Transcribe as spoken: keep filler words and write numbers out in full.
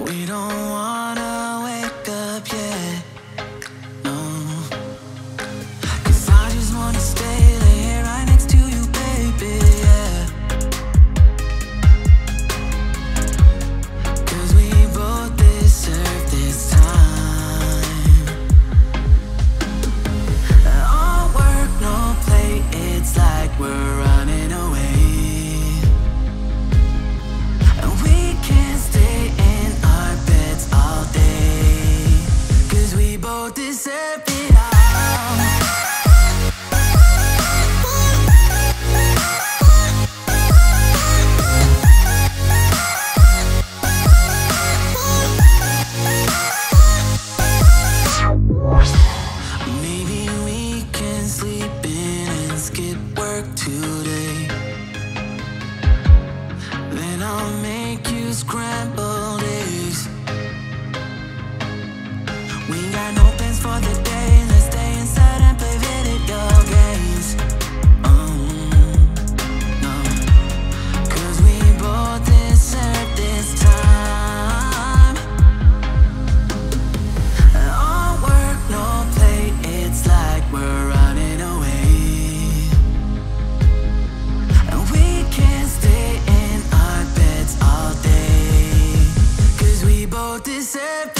We don't wanna wake up yet, no. 'Cause I just wanna stay lay here right next to you, baby, yeah. 'Cause we both deserve this time. All work, no play, it's like we're running away. And we can't stay in our beds all day, 'cause we both deserve it all. Maybe we can sleep in and skip work today. Then I'll make you scrambled eggs. We got no plans for the day. Let's stay inside and play video games. Oh, no. 'Cause we both deserve this time. All work, no play, it's like we're running away. And we can't stay in our beds all day, 'cause we both deserve